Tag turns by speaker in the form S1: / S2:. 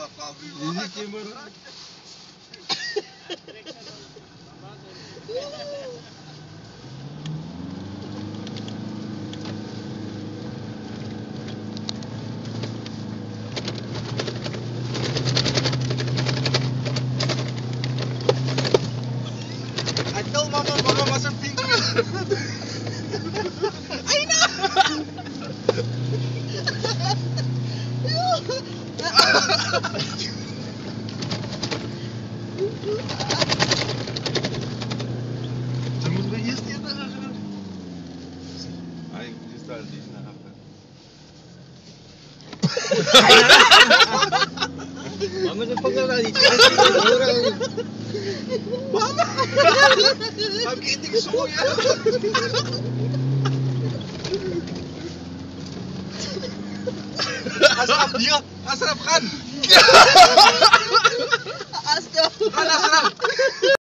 S1: Ini timur.
S2: Atau mama masuk pintu. Aina. Jangan begitu dia dah.
S1: Ay, está ali na rapa.
S3: Vamos a poner la
S2: Mama. I'm getting so Asrap dia, asrap kan.